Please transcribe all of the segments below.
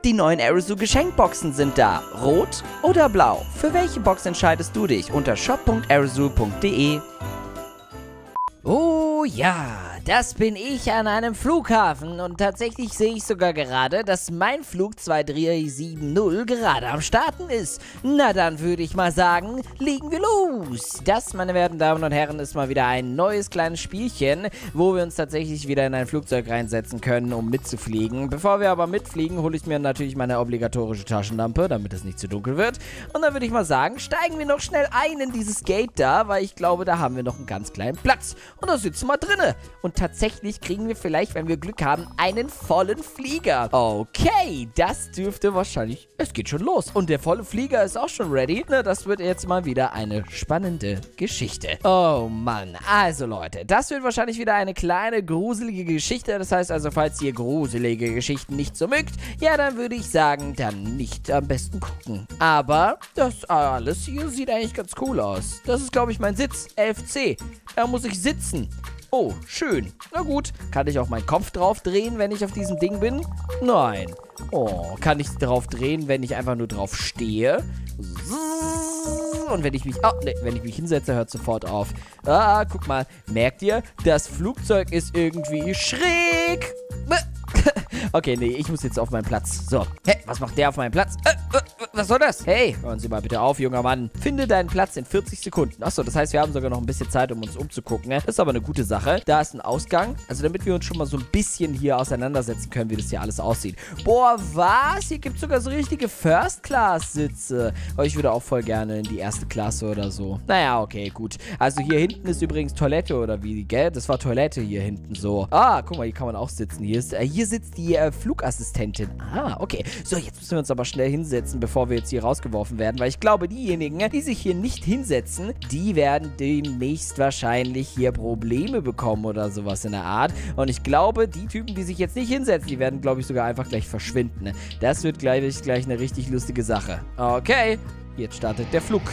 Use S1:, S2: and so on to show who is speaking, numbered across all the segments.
S1: Die neuen Aerozoo Geschenkboxen sind da. Rot oder blau? Für welche Box entscheidest du dich? Unter shop.aerozoo.de.
S2: Oh ja, das bin ich an einem Flughafen und tatsächlich sehe ich sogar gerade, dass mein Flug 2370 gerade am Starten ist. Na dann würde ich mal sagen, legen wir los. Das, meine werten Damen und Herren, ist mal wieder ein neues kleines Spielchen, wo wir uns tatsächlich wieder in ein Flugzeug reinsetzen können, um mitzufliegen. Bevor wir aber mitfliegen, hole ich mir natürlich meine obligatorische Taschenlampe, damit es nicht zu dunkel wird. Und dann würde ich mal sagen, steigen wir noch schnell ein in dieses Gate da, weil ich glaube, da haben wir noch einen ganz kleinen Platz. Und da sitzen wir drinne. Und tatsächlich kriegen wir vielleicht, wenn wir Glück haben, einen vollen Flieger. Okay, das dürfte wahrscheinlich... Es geht schon los. Und der volle Flieger ist auch schon ready. Na, das wird jetzt mal wieder eine spannende Geschichte. Oh Mann. Also Leute, das wird wahrscheinlich wieder eine kleine gruselige Geschichte. Das heißt also, falls ihr gruselige Geschichten nicht so mögt, ja, dann würde ich sagen, dann nicht am besten gucken. Aber das alles hier sieht eigentlich ganz cool aus. Das ist, glaube ich, mein Sitz. 11C. Da muss ich sitzen. Oh, schön. Na gut. Kann ich auch meinen Kopf drauf drehen, wenn ich auf diesem Ding bin? Nein. Oh, kann ich drauf drehen, wenn ich einfach nur drauf stehe? Und wenn ich mich... Oh, ne, wenn ich mich hinsetze, hört sofort auf. Ah, guck mal. Merkt ihr? Das Flugzeug ist irgendwie schräg. Okay, nee, ich muss jetzt auf meinen Platz. So. Hä, was macht der auf meinem Platz? Was soll das? Hey, hören Sie mal bitte auf, junger Mann. Finde deinen Platz in 40 Sekunden. Achso, das heißt, wir haben sogar noch ein bisschen Zeit, um uns umzugucken. Das ist aber eine gute Sache. Da ist ein Ausgang. Also, damit wir uns schon mal so ein bisschen hier auseinandersetzen können, wie das hier alles aussieht. Boah, was? Hier gibt es sogar so richtige First-Class-Sitze. Aber ich würde auch voll gerne in die erste Klasse oder so. Naja, okay, gut. Also, hier hinten ist übrigens Toilette oder wie, gell? Das war Toilette hier hinten so. Ah, guck mal, hier kann man auch sitzen. Hier sitzt die Flugassistentin. Ah, okay. So, jetzt müssen wir uns aber schnell hinsetzen, bevor wir jetzt hier rausgeworfen werden, weil ich glaube, diejenigen, die sich hier nicht hinsetzen, die werden demnächst wahrscheinlich hier Probleme bekommen oder sowas in der Art. Und ich glaube, die Typen, die sich jetzt nicht hinsetzen, die werden, glaube ich, sogar einfach gleich verschwinden. Das wird gleich eine richtig lustige Sache. Okay, jetzt startet der Flug.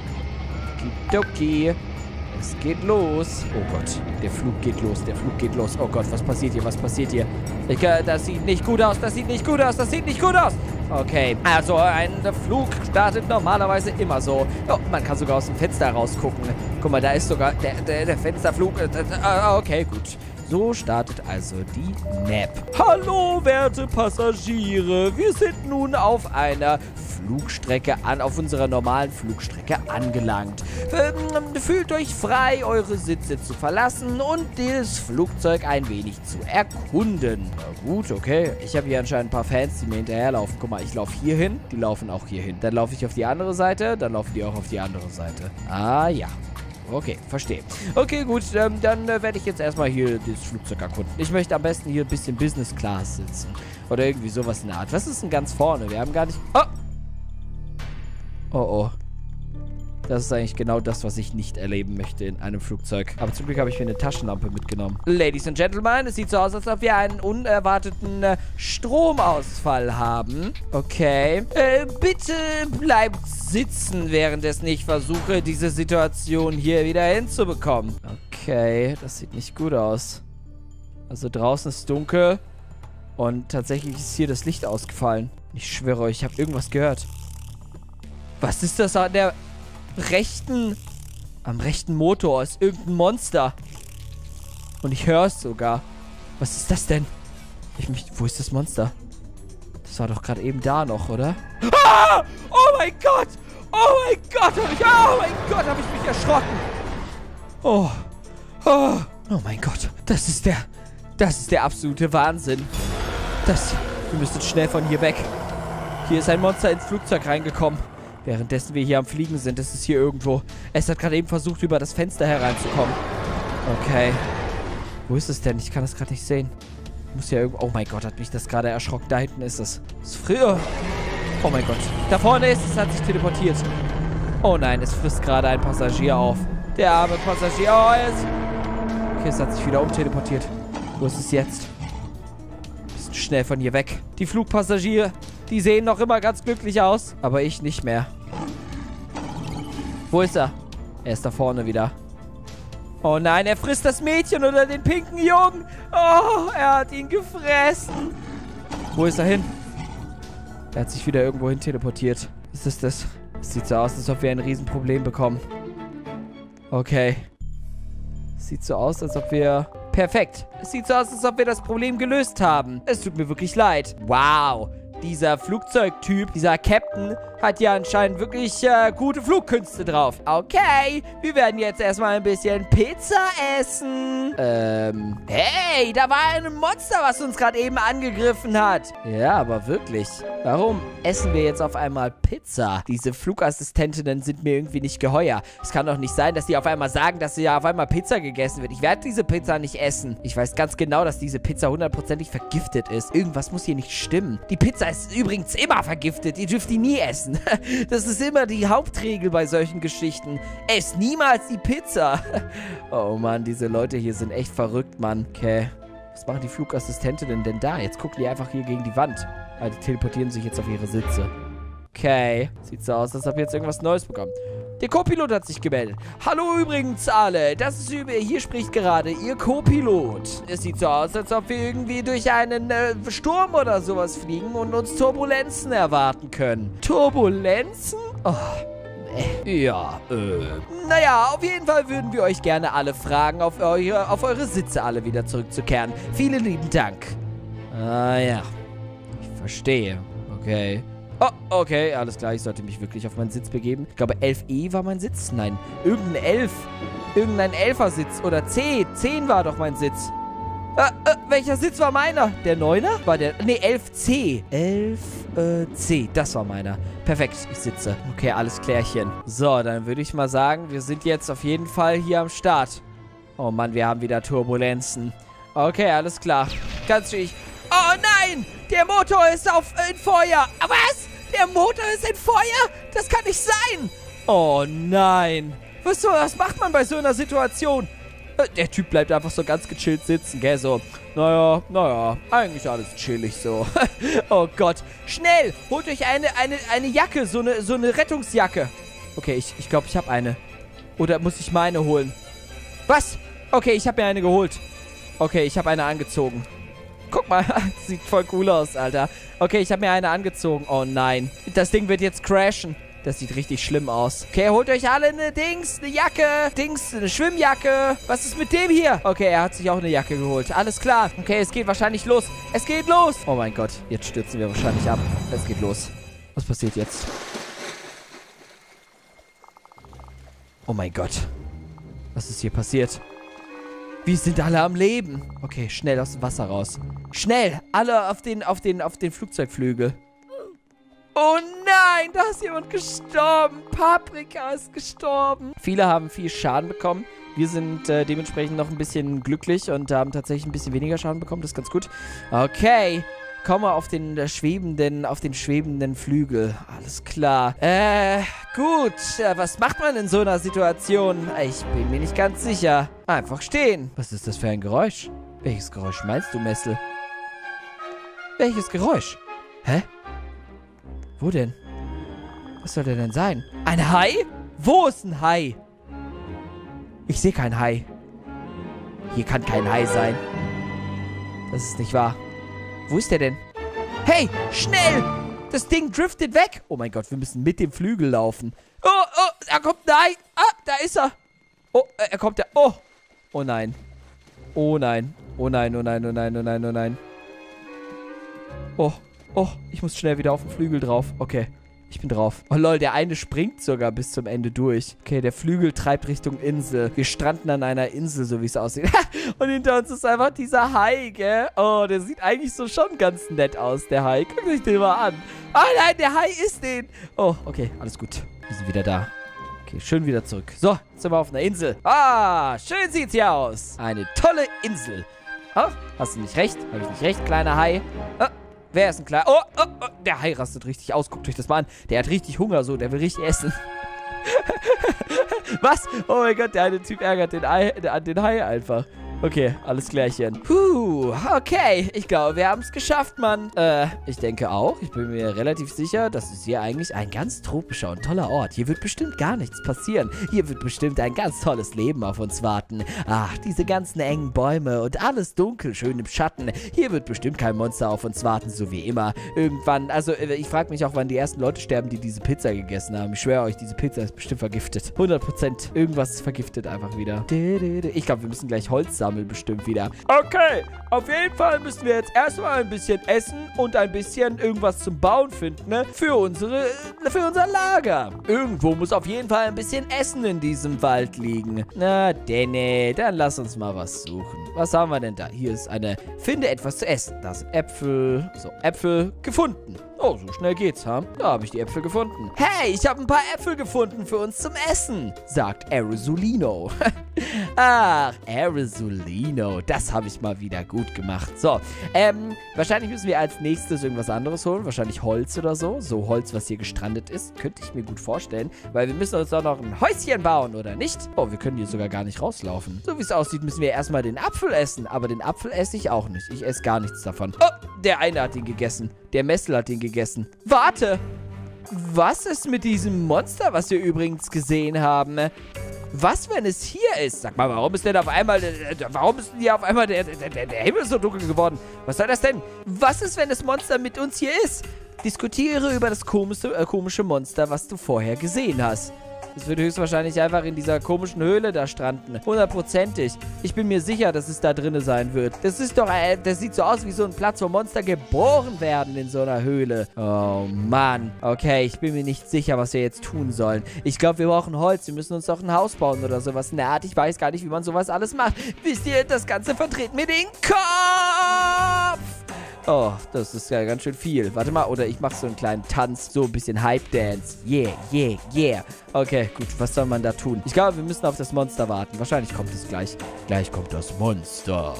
S2: Okidoki. Es geht los. Oh Gott, der Flug geht los, der Flug geht los. Oh Gott, was passiert hier, was passiert hier? Das sieht nicht gut aus, das sieht nicht gut aus, das sieht nicht gut aus. Okay, also ein Flug startet normalerweise immer so. Oh, man kann sogar aus dem Fenster rausgucken. Guck mal, da ist sogar der Fensterflug. Okay, gut. So startet also die Map. Hallo, werte Passagiere. Wir sind nun auf einer Flugstrecke auf unserer normalen Flugstrecke angelangt. Fühlt euch frei, eure Sitze zu verlassen und das Flugzeug ein wenig zu erkunden. Na gut, okay. Ich habe hier anscheinend ein paar Fans, die mir hinterherlaufen. Guck mal, ich laufe hier hin, die laufen auch hier hin. Dann laufe ich auf die andere Seite, dann laufen die auch auf die andere Seite. Ah, ja. Okay, verstehe. Okay, gut, dann werde ich jetzt erstmal hier das Flugzeug erkunden. Ich möchte am besten hier ein bisschen Business Class sitzen. Oder irgendwie sowas in der Art. Was ist denn ganz vorne? Wir haben gar nicht... Oh! Oh, oh. Das ist eigentlich genau das, was ich nicht erleben möchte in einem Flugzeug. Aber zum Glück habe ich mir eine Taschenlampe mitgenommen. Ladies and Gentlemen, es sieht so aus, als ob wir einen unerwarteten Stromausfall haben. Okay. Bitte bleibt sitzen, währenddessen ich versuche, diese Situation hier wieder hinzubekommen. Okay, das sieht nicht gut aus. Also draußen ist dunkel und tatsächlich ist hier das Licht ausgefallen. Ich schwöre euch, ich habe irgendwas gehört. Was ist das an der... am rechten Motor ist irgendein Monster. Und ich höre es sogar. Was ist das denn? Wo ist das Monster? Das war doch gerade eben da noch, oder? Ah! Oh mein Gott! Oh mein Gott! Habe ich mich erschrocken! Oh mein Gott! Das ist der absolute Wahnsinn. Wir müssen schnell von hier weg. Hier ist ein Monster ins Flugzeug reingekommen. Währenddessen wir hier am Fliegen sind, ist es hier irgendwo. Es hat gerade eben versucht, über das Fenster hereinzukommen. Okay. Wo ist es denn? Ich kann es gerade nicht sehen. Muss ja irgendwo... Oh mein Gott, hat mich das gerade erschrocken. Da hinten ist es. Das ist früher. Oh mein Gott. Da vorne ist es. Hat sich teleportiert. Oh nein, es frisst gerade ein Passagier auf. Der arme Passagier. Oh, okay, es hat sich wieder umteleportiert. Wo ist es jetzt? Bisschen schnell von hier weg. Die Flugpassagiere... Die sehen noch immer ganz glücklich aus. Aber ich nicht mehr. Wo ist er? Er ist da vorne wieder. Oh nein, er frisst das Mädchen oder den pinken Jungen. Oh, er hat ihn gefressen. Wo ist er hin?
S1: Er hat sich wieder irgendwo hin teleportiert. Was ist das? Es sieht so aus, als ob wir ein Riesenproblem bekommen. Okay. Es sieht so aus, als ob wir... Perfekt. Es sieht so aus, als ob wir das Problem gelöst haben. Es tut mir wirklich leid. Wow. Dieser Flugzeugtyp, dieser Captain, hat ja anscheinend wirklich gute Flugkünste drauf. Okay, wir werden jetzt erstmal ein bisschen Pizza essen. Hey, da war ein Monster, was uns gerade eben angegriffen hat. Ja, aber wirklich. Warum essen wir jetzt auf einmal Pizza? Diese Flugassistentinnen sind mir irgendwie nicht geheuer. Es kann doch nicht sein, dass die auf einmal sagen, dass ja auf einmal Pizza gegessen wird. Ich werde diese Pizza nicht essen. Ich weiß ganz genau, dass diese Pizza 100%ig vergiftet ist. Irgendwas muss hier nicht stimmen. Die Pizza ist übrigens immer vergiftet. Ihr dürft die nie essen. Das ist immer die Hauptregel bei solchen Geschichten. Ess niemals die Pizza. Oh Mann, diese Leute hier sind echt verrückt, Mann. Okay. Was machen die Flugassistentinnen denn da? Jetzt gucken die einfach hier gegen die Wand. Die teleportieren sich jetzt auf ihre Sitze. Okay. Sieht so aus, als ob wir jetzt irgendwas Neues bekommen. Der Co-Pilot hat sich gemeldet. Hallo übrigens alle. Das ist hier spricht gerade Ihr Co-Pilot. Es sieht so aus, als ob wir irgendwie durch einen Sturm oder sowas fliegen und uns Turbulenzen erwarten können. Turbulenzen? Oh. Ja, Naja, auf jeden Fall würden wir euch gerne alle fragen, auf eure Sitze alle wieder zurückzukehren. Vielen lieben Dank. Ah ja. Ich verstehe. Okay. Oh, okay, alles klar. Ich sollte mich wirklich auf meinen Sitz begeben. Ich glaube, 11E war mein Sitz. Nein, irgendein 11. Irgendein 11er-Sitz. Oder C. 10 war doch mein Sitz. Welcher Sitz war meiner? Der 9er? War der... Nee, 11C. 11C. Das war meiner. Perfekt, ich sitze. Okay, alles klärchen. So, dann würde ich mal sagen, wir sind jetzt auf jeden Fall hier am Start. Oh Mann, wir haben wieder Turbulenzen. Okay, alles klar. Ganz ruhig. Oh nein! Der Motor ist in Feuer. Was? Der Motor ist in Feuer? Das kann nicht sein. Oh nein. Was macht man bei so einer Situation? Der Typ bleibt einfach so ganz gechillt sitzen, gell? So, naja, eigentlich alles chillig so. Oh Gott. Schnell, holt euch eine Jacke, so eine Rettungsjacke. Okay, ich glaube, ich habe eine. Oder muss ich meine holen? Was? Okay, ich habe mir eine geholt. Okay, ich habe eine angezogen. Guck mal, sieht voll cool aus, Alter. Okay, ich habe mir eine angezogen. Oh nein. Das Ding wird jetzt crashen. Das sieht richtig schlimm aus. Okay, holt euch alle eine Jacke. Eine Schwimmjacke. Was ist mit dem hier? Okay, er hat sich auch eine Jacke geholt. Alles klar. Okay, es geht wahrscheinlich los. Es geht los. Oh mein Gott, jetzt stürzen wir wahrscheinlich ab. Es geht los. Was passiert jetzt? Oh mein Gott. Was ist hier passiert? Wir sind alle am Leben. Okay, schnell aus dem Wasser raus. Schnell! Alle auf den Flugzeugflügel. Oh nein, da ist jemand gestorben. Paprika ist gestorben. Viele haben viel Schaden bekommen. Wir sind dementsprechend noch ein bisschen glücklich und haben tatsächlich ein bisschen weniger Schaden bekommen. Das ist ganz gut. Okay. Komme auf den schwebenden Flügel. Alles klar. Gut. Was macht man in so einer Situation? Ich bin mir nicht ganz sicher. Einfach stehen. Was ist das für ein Geräusch? Welches Geräusch meinst du, Messel? Welches Geräusch? Hä? Wo denn? Was soll der denn sein? Ein Hai? Wo ist ein Hai? Ich sehe kein Hai. Hier kann kein Hai sein. Das ist nicht wahr. Wo ist der denn? Hey, schnell! Das Ding driftet weg. Oh mein Gott, wir müssen mit dem Flügel laufen. Oh, da kommt ein Hai. Ah, da ist er. Oh, er kommt da. Oh. Oh nein. Oh nein. Oh nein, oh nein, oh nein, oh nein, oh nein. Oh, ich muss schnell wieder auf den Flügel drauf. Okay, ich bin drauf. Oh lol, der eine springt sogar bis zum Ende durch. Okay, der Flügel treibt Richtung Insel. Wir stranden an einer Insel, so wie es aussieht. Und hinter uns ist einfach dieser Hai, gell? Oh, der sieht eigentlich so schon ganz nett aus, der Hai. Guckt euch den mal an. Oh nein, der Hai ist den. Oh, okay, alles gut. Wir sind wieder da. Okay, schön wieder zurück. So, jetzt sind wir auf einer Insel. Ah, schön sieht's hier aus. Eine tolle Insel. Oh, hast du nicht recht? Habe ich nicht recht, kleiner Hai? Oh. Wer ist ein kleiner... Oh, der Hai rastet richtig aus. Guckt euch das mal an. Der hat richtig Hunger so. Der will richtig essen. Was? Oh mein Gott, der eine Typ ärgert den Hai einfach. Okay, alles klärchen. Puh, okay. Ich glaube, wir haben es geschafft, Mann. Ich denke auch. Ich bin mir relativ sicher, das ist hier eigentlich ein ganz tropischer und toller Ort. Hier wird bestimmt gar nichts passieren. Hier wird bestimmt ein ganz tolles Leben auf uns warten. Ach, diese ganzen engen Bäume und alles dunkel, schön im Schatten. Hier wird bestimmt kein Monster auf uns warten, so wie immer. Irgendwann, also ich frage mich auch, wann die ersten Leute sterben, die diese Pizza gegessen haben. Ich schwöre euch, diese Pizza ist bestimmt vergiftet. 100%. Irgendwas ist vergiftet einfach wieder. Ich glaube, wir müssen gleich Holz sammeln, bestimmt wieder. Okay, auf jeden Fall müssen wir jetzt erstmal ein bisschen essen und ein bisschen irgendwas zum Bauen finden, ne? Für unser Lager. Irgendwo muss auf jeden Fall ein bisschen Essen in diesem Wald liegen. Na, Denne, dann lass uns mal was suchen. Was haben wir denn da? Hier ist finde etwas zu essen. Da sind Äpfel. So, Äpfel gefunden. Oh, so schnell geht's, ha? Da habe ich die Äpfel gefunden. Hey, ich habe ein paar Äpfel gefunden für uns zum Essen, sagt Arizolino. Ach, Arizolino, das habe ich mal wieder gut gemacht. So, wahrscheinlich müssen wir als nächstes irgendwas anderes holen. Wahrscheinlich Holz oder so. So Holz, was hier gestrandet ist. Könnte ich mir gut vorstellen. Weil wir müssen uns doch noch ein Häuschen bauen, oder nicht? Oh, wir können hier sogar gar nicht rauslaufen. So wie es aussieht, müssen wir erstmal den Apfel essen. Aber den Apfel esse ich auch nicht. Ich esse gar nichts davon. Oh, der eine hat ihn gegessen. Der Messel hat ihn gegessen. Warte! Was ist mit diesem Monster, was wir übrigens gesehen haben? Was, wenn es hier ist? Sag mal, warum ist denn auf einmal... warum ist denn hier auf einmal der Himmel so dunkel geworden? Was soll das denn? Was ist, wenn das Monster mit uns hier ist? Diskutiere über das komische Monster, was du vorher gesehen hast. Es wird höchstwahrscheinlich einfach in dieser komischen Höhle da stranden. 100%ig. Ich bin mir sicher, dass es da drinne sein wird. Das ist doch, das sieht so aus wie so ein Platz, wo Monster geboren werden in so einer Höhle. Oh, Mann. Okay, ich bin mir nicht sicher, was wir jetzt tun sollen. Ich glaube, wir brauchen Holz. Wir müssen uns doch ein Haus bauen oder sowas in der Art. Ich weiß gar nicht, wie man sowas alles macht. Wisst ihr, das Ganze verdreht mir den Kopf. Oh, das ist ja ganz schön viel. Warte mal, oder ich mache so einen kleinen Tanz, so ein bisschen Hype-Dance. Yeah, yeah, yeah. Okay, gut, was soll man da tun? Ich glaube, wir müssen auf das Monster warten. Wahrscheinlich kommt es gleich. Gleich kommt das Monster.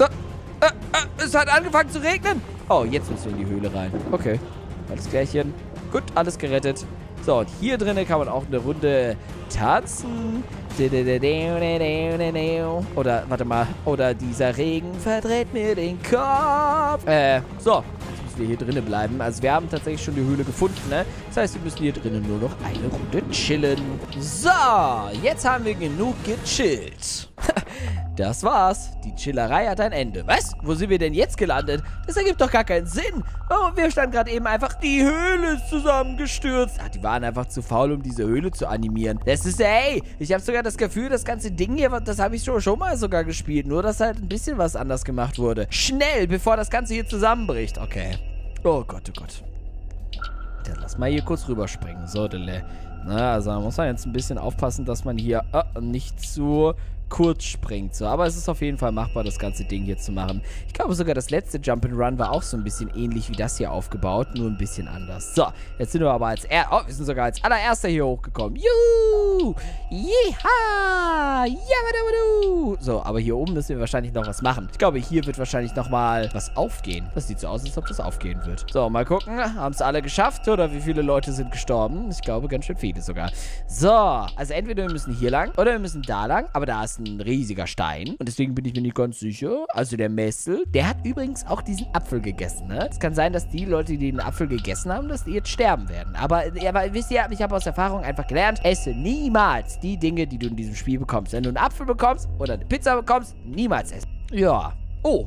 S1: Es hat angefangen zu regnen. Oh, jetzt müssen wir in die Höhle rein. Okay, alles klärchen. Gut, alles gerettet. So, und hier drinnen kann man auch eine Runde tanzen. Oder, warte mal. Oder dieser Regen verdreht mir den Kopf. So. Jetzt müssen wir hier drinnen bleiben. Also wir haben tatsächlich schon die Höhle gefunden, ne? Das heißt, wir müssen hier drinnen nur noch eine Runde chillen. So, jetzt haben wir genug gechillt. Das war's. Die Chillerei hat ein Ende. Was? Wo sind wir denn jetzt gelandet? Das ergibt doch gar keinen Sinn. Oh, wir standen gerade eben einfach, die Höhle ist zusammengestürzt. Ach, die waren einfach zu faul, um diese Höhle zu animieren. Das ist, ey, ich habe sogar das Gefühl, das ganze Ding hier, das habe ich schon mal sogar gespielt. Nur, dass halt ein bisschen was anders gemacht wurde. Schnell, bevor das Ganze hier zusammenbricht. Okay. Oh Gott, oh Gott. Dann lass mal hier kurz rüberspringen. So, na, also da muss man jetzt ein bisschen aufpassen, dass man hier nicht zu kurz springt. So, aber es ist auf jeden Fall machbar, das ganze Ding hier zu machen. Ich glaube sogar, das letzte Jump'n'Run war auch so ein bisschen ähnlich wie das hier aufgebaut, nur ein bisschen anders. So, jetzt sind wir aber wir sind sogar als allererster hier hochgekommen. Juhu! Yeeha! Yabadabadu! So, aber hier oben müssen wir wahrscheinlich noch was machen. Ich glaube, hier wird wahrscheinlich nochmal was aufgehen. Das sieht so aus, als ob das aufgehen wird. So, mal gucken. Haben es alle geschafft oder wie viele Leute sind gestorben? Ich glaube, ganz schön viele sogar. So, also entweder wir müssen hier lang oder wir müssen da lang, aber da ist ein riesiger Stein und deswegen bin ich mir nicht ganz sicher. Also der Messel, der hat übrigens auch diesen Apfel gegessen, ne? Es kann sein, dass die Leute, die den Apfel gegessen haben, dass die jetzt sterben werden. Aber wisst ihr, ich habe aus Erfahrung einfach gelernt, esse niemals die Dinge, die du in diesem Spiel bekommst. Wenn du einen Apfel bekommst oder eine Pizza bekommst, niemals essen. Ja. Oh.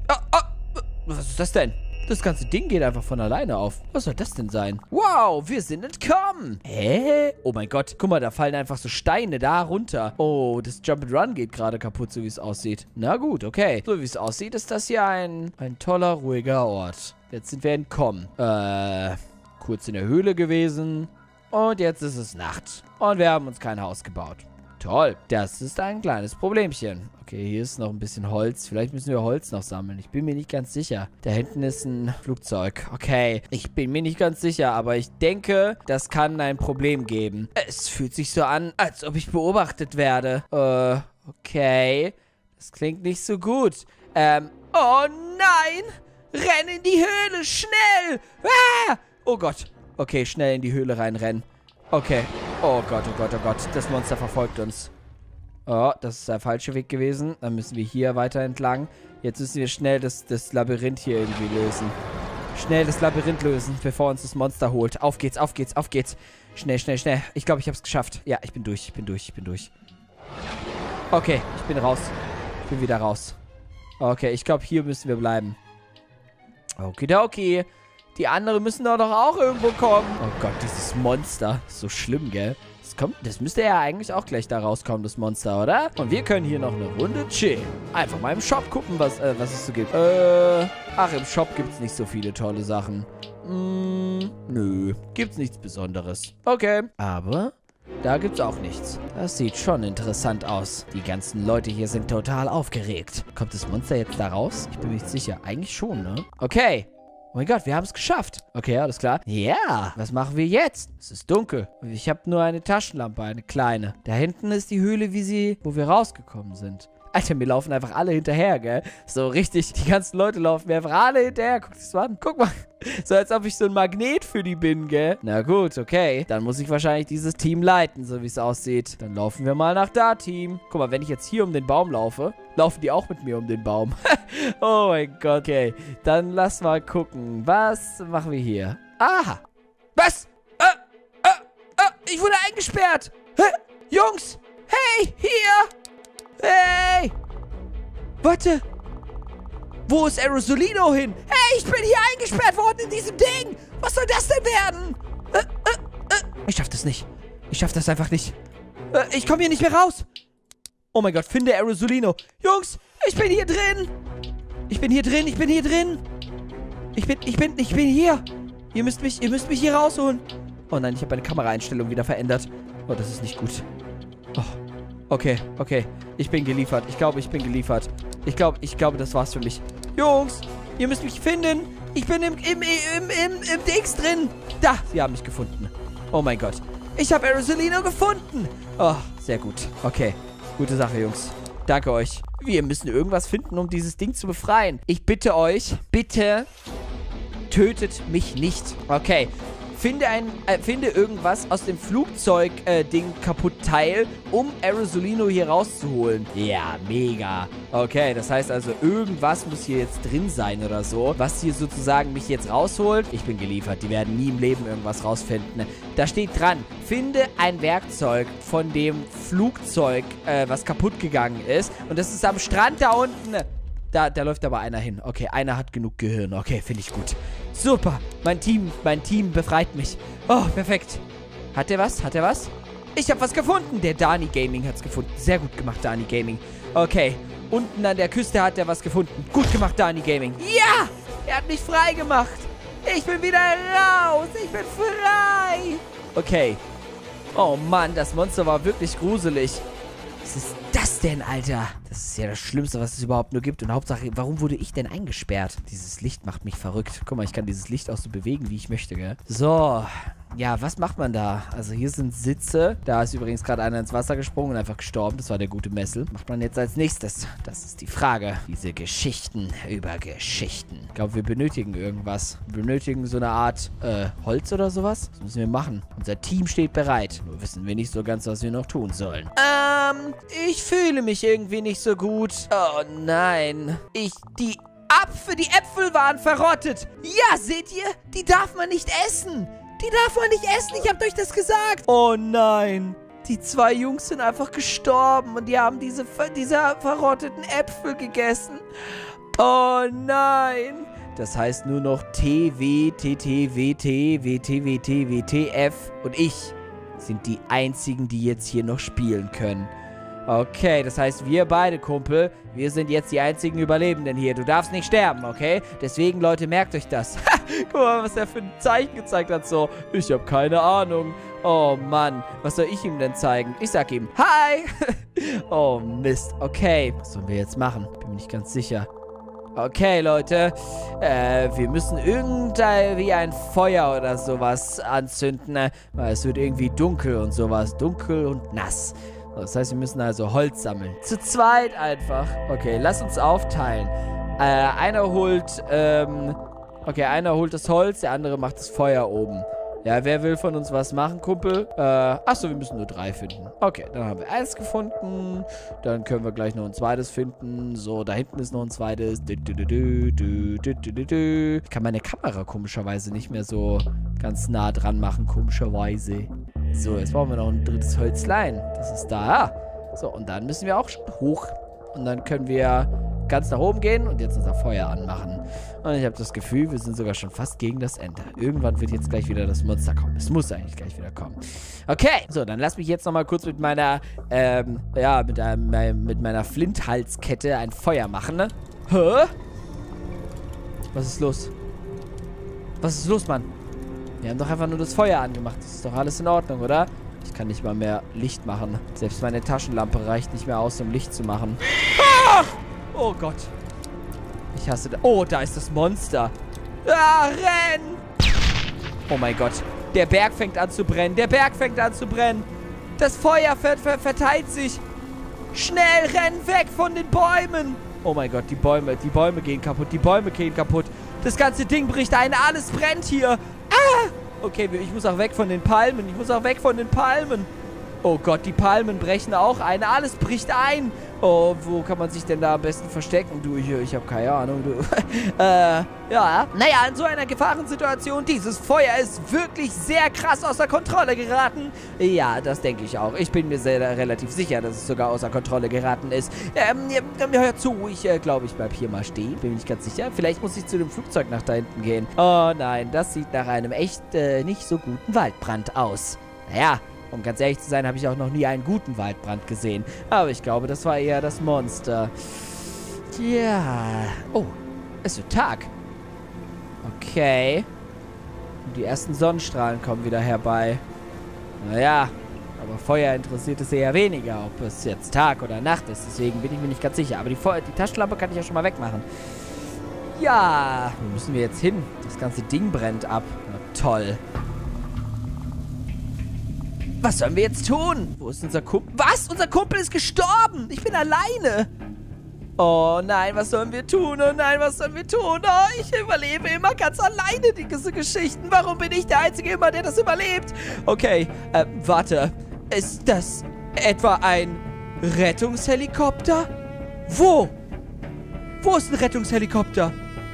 S1: Was ist das denn? Das ganze Ding geht einfach von alleine auf. Was soll das denn sein? Wow, wir sind entkommen. Hä? Oh mein Gott. Guck mal, da fallen einfach so Steine da runter. Oh, das Jump'n'Run geht gerade kaputt, so wie es aussieht. Na gut, okay. So wie es aussieht, ist das hier ein toller, ruhiger Ort. Jetzt sind wir entkommen. Kurz in der Höhle gewesen. Und jetzt ist es Nacht. Und wir haben uns kein Haus gebaut. Toll. Das ist ein kleines Problemchen. Okay, hier ist noch ein bisschen Holz. Vielleicht müssen wir Holz noch sammeln. Ich bin mir nicht ganz sicher. Da hinten ist ein Flugzeug. Okay, ich bin mir nicht ganz sicher, aber ich denke, das kann ein Problem geben. Es fühlt sich so an, als ob ich beobachtet werde. Okay. Das klingt nicht so gut. Oh nein! Renn in die Höhle, schnell! Ah! Oh Gott. Okay, schnell in die Höhle reinrennen. Okay. Oh Gott, oh Gott, oh Gott. Das Monster verfolgt uns. Oh, das ist der falsche Weg gewesen. Dann müssen wir hier weiter entlang. Jetzt müssen wir schnell das Labyrinth hier irgendwie lösen. Schnell das Labyrinth lösen, bevor uns das Monster holt. Auf geht's, auf geht's, auf geht's. Schnell, schnell, schnell. Ich glaube, ich habe es geschafft. Ja, ich bin durch, ich bin durch, ich bin durch. Okay, ich bin raus. Ich bin wieder raus. Okay, ich glaube, hier müssen wir bleiben. Okidoki. Die anderen müssen doch auch irgendwo kommen. Oh Gott, dieses Monster. Ist so schlimm, gell? Das müsste ja eigentlich auch gleich da rauskommen, das Monster, oder? Und wir können hier noch eine Runde chillen. Einfach mal im Shop gucken, was es so gibt. Ach, im Shop gibt es nicht so viele tolle Sachen. Nö. Gibt's nichts Besonderes. Okay. Aber da gibt's auch nichts. Das sieht schon interessant aus. Die ganzen Leute hier sind total aufgeregt. Kommt das Monster jetzt da raus? Ich bin mir nicht sicher. Eigentlich schon, ne? Okay. Oh mein Gott, wir haben es geschafft. Okay, alles klar. Ja, was machen wir jetzt? Es ist dunkel. Ich habe nur eine Taschenlampe, eine kleine. Da hinten ist die Höhle, wo wir rausgekommen sind. Alter, mir laufen einfach alle hinterher, gell? So richtig, die ganzen Leute laufen mir einfach alle hinterher. Guck das mal an. Guck mal. So, als ob ich so ein Magnet für die bin, gell? Na gut, okay. Dann muss ich wahrscheinlich dieses Team leiten, so wie es aussieht. Dann laufen wir mal nach da, Team. Guck mal, wenn ich jetzt hier um den Baum laufe, laufen die auch mit mir um den Baum. Oh mein Gott, okay. Dann lass mal gucken. Was machen wir hier? Aha. Was? Ich wurde eingesperrt. Jungs. Hey, hier. Hey! Warte! Wo ist Aerosolino hin? Hey, ich bin hier eingesperrt worden in diesem Ding! Was soll das denn werden? Ich schaff das nicht. Ich schaff das einfach nicht. Ich komme hier nicht mehr raus. Oh mein Gott, finde Aerosolino. Jungs, ich bin hier drin. Ich bin hier drin, ich bin hier drin. Ich bin hier. Ihr müsst mich hier rausholen. Oh nein, ich habe meine Kameraeinstellung wieder verändert. Oh, das ist nicht gut. Oh. Okay. Ich bin geliefert. Ich glaube, ich bin geliefert. Ich glaube, das war's für mich. Jungs, ihr müsst mich finden. Ich bin im Dings drin. Da, sie haben mich gefunden. Oh mein Gott. Ich habe Aerosolino gefunden. Oh, sehr gut. Okay, gute Sache, Jungs. Danke euch. Wir müssen irgendwas finden, um dieses Ding zu befreien. Ich bitte euch, bitte tötet mich nicht. Okay. Finde irgendwas aus dem Flugzeug-Ding Kaputt-Teil, um Aerosolino hier rauszuholen. Ja, mega. Okay, das heißt also, irgendwas muss hier jetzt drin sein oder so, was hier sozusagen mich jetzt rausholt. Ich bin geliefert. Die werden nie im Leben irgendwas rausfinden. Da steht dran, finde ein Werkzeug von dem Flugzeug, was kaputt gegangen ist. Und das ist am Strand da unten. Da läuft aber einer hin. Okay, einer hat genug Gehirn. Okay, finde ich gut. Super. Mein Team befreit mich. Oh, perfekt. Hat der was? Ich habe was gefunden. Der Dani Gaming hat es gefunden. Sehr gut gemacht, Dani Gaming. Okay. Unten an der Küste hat er was gefunden. Gut gemacht, Dani Gaming. Ja! Er hat mich frei gemacht. Ich bin wieder raus. Ich bin frei. Okay. Oh Mann, das Monster war wirklich gruselig. Was ist das denn, Alter? Das ist ja das Schlimmste, was es überhaupt nur gibt. Und Hauptsache, warum wurde ich denn eingesperrt? Dieses Licht macht mich verrückt. Guck mal, ich kann dieses Licht auch so bewegen, wie ich möchte, gell? So. Ja, was macht man da? Also hier sind Sitze. Da ist übrigens gerade einer ins Wasser gesprungen und einfach gestorben. Das war der gute Messel. Was macht man jetzt als nächstes? Das ist die Frage. Diese Geschichten über Geschichten. Ich glaube, wir benötigen irgendwas. Wir benötigen so eine Art Holz oder sowas. Das müssen wir machen. Unser Team steht bereit. Nur wissen wir nicht so ganz, was wir noch tun sollen. Ich fühle mich irgendwie nicht so gut. Oh nein. Die Äpfel waren verrottet. Ja, seht ihr? Die darf man nicht essen. Die darf man nicht essen, ich hab euch das gesagt. Oh nein. Die 2 Jungs sind einfach gestorben und die haben diese verrotteten Äpfel gegessen. Oh nein. Das heißt nur noch TWTTWTWTWTWTF und ich sind die einzigen, die jetzt hier noch spielen können. Okay, das heißt, wir beide, Kumpel, wir sind jetzt die einzigen Überlebenden hier. Du darfst nicht sterben, okay? Deswegen, Leute, merkt euch das. Guck mal, was er für ein Zeichen gezeigt hat. So, ich habe keine Ahnung. Oh, Mann. Was soll ich ihm denn zeigen? Ich sag ihm, hi. Oh, Mist. Okay, was sollen wir jetzt machen? Bin mir nicht ganz sicher. Okay, Leute. Wir müssen irgendwie ein Feuer oder sowas anzünden, weil es wird irgendwie dunkel und sowas. Dunkel und nass. Das heißt, wir müssen also Holz sammeln. Zu zweit einfach. Okay, lass uns aufteilen. Einer holt das Holz, der andere macht das Feuer oben. Ja, wer will von uns was machen, Kumpel? Achso, wir müssen nur 3 finden. Okay, dann haben wir 1 gefunden. Dann können wir gleich noch ein zweites finden. So, da hinten ist noch ein zweites. Ich kann meine Kamera komischerweise nicht mehr so ganz nah dran machen, komischerweise. So, jetzt brauchen wir noch ein drittes Hölzlein. Das ist da. So, und dann müssen wir auch schon hoch. Und dann können wir ganz nach oben gehen und jetzt unser Feuer anmachen. Und ich habe das Gefühl, wir sind sogar schon fast gegen das Ende. Irgendwann wird jetzt gleich wieder das Monster kommen. Es muss eigentlich gleich wieder kommen. Okay, so, dann lass mich jetzt nochmal kurz mit meiner, mit meiner Flinthalskette ein Feuer machen, ne? Hä? Was ist los? Was ist los, Mann? Wir haben doch einfach nur das Feuer angemacht. Das ist doch alles in Ordnung, oder? Ich kann nicht mal mehr Licht machen. Selbst meine Taschenlampe reicht nicht mehr aus, um Licht zu machen. Ah! Oh Gott. Ich hasse das. Oh, da ist das Monster. Ah, renn! Oh mein Gott. Der Berg fängt an zu brennen. Der Berg fängt an zu brennen. Das Feuer verteilt sich. Schnell, renn weg von den Bäumen. Oh mein Gott, die Bäume gehen kaputt. Die Bäume gehen kaputt. Das ganze Ding bricht ein. Alles brennt hier. Ah! Okay, ich muss auch weg von den Palmen. Ich muss auch weg von den Palmen. Oh Gott, die Palmen brechen auch ein. Alles bricht ein. Oh, wo kann man sich denn da am besten verstecken? Du, ich habe keine Ahnung, du. Ja. Naja, in so einer Gefahrensituation, dieses Feuer ist wirklich sehr krass außer Kontrolle geraten. Ja, das denke ich auch. Ich bin mir relativ sicher, dass es sogar außer Kontrolle geraten ist. Hör zu, ich glaube, ich bleib hier mal stehen. Bin mir nicht ganz sicher. Vielleicht muss ich zu dem Flugzeug nach da hinten gehen. Oh nein, das sieht nach einem echt nicht so guten Waldbrand aus. Naja, um ganz ehrlich zu sein, habe ich auch noch nie einen guten Waldbrand gesehen. Aber ich glaube, das war eher das Monster. Ja. Oh, es wird Tag. Okay. Und die ersten Sonnenstrahlen kommen wieder herbei. Naja, aber Feuer interessiert es eher weniger, ob es jetzt Tag oder Nacht ist. Deswegen bin ich mir nicht ganz sicher. Aber die Taschenlampe kann ich ja schon mal wegmachen. Ja, wo müssen wir jetzt hin? Das ganze Ding brennt ab. Na toll. Was sollen wir jetzt tun? Wo ist unser Kumpel? Was? Unser Kumpel ist gestorben. Ich bin alleine. Oh nein, was sollen wir tun? Oh nein, was sollen wir tun? Oh, ich überlebe immer ganz alleine diese Geschichten. Warum bin ich der Einzige immer, der das überlebt? Okay, warte. Ist das etwa ein Rettungshelikopter? Wo? Wo ist ein Rettungshelikopter?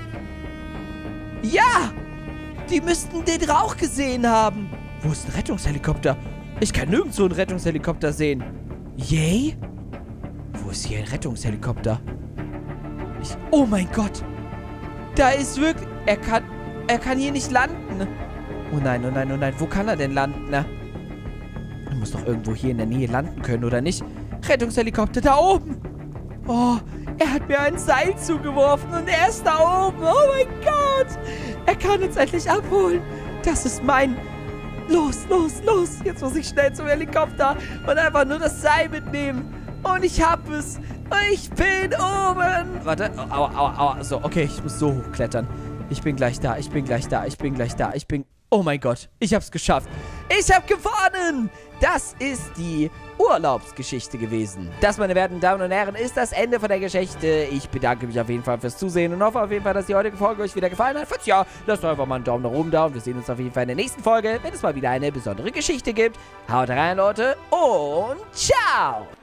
S1: Ja! Die müssten den Rauch gesehen haben. Wo ist ein Rettungshelikopter? Ich kann nirgendwo einen Rettungshelikopter sehen. Yay? Wo ist hier ein Rettungshelikopter? Oh mein Gott. Da ist wirklich... Er kann hier nicht landen. Oh nein, oh nein, oh nein. Wo kann er denn landen? Na? Er muss doch irgendwo hier in der Nähe landen können, oder nicht? Rettungshelikopter da oben. Oh, er hat mir ein Seil zugeworfen und er ist da oben. Oh mein Gott. Er kann uns endlich abholen. Das ist mein... Los, los, los. Jetzt muss ich schnell zum Helikopter und einfach nur das Seil mitnehmen. Und ich hab es. Ich bin oben. Warte. Aua, aua, aua. So, okay, ich muss so hochklettern. Ich bin gleich da. Ich bin gleich da. Ich bin gleich da. Ich bin... Oh mein Gott. Ich hab's geschafft. Ich hab gewonnen. Das ist die Urlaubsgeschichte gewesen. Das, meine werten Damen und Herren, ist das Ende von der Geschichte. Ich bedanke mich auf jeden Fall fürs Zusehen und hoffe auf jeden Fall, dass die heutige Folge euch wieder gefallen hat. Falls ja, lasst doch einfach mal einen Daumen nach oben da und wir sehen uns auf jeden Fall in der nächsten Folge, wenn es mal wieder eine besondere Geschichte gibt. Haut rein, Leute, und ciao!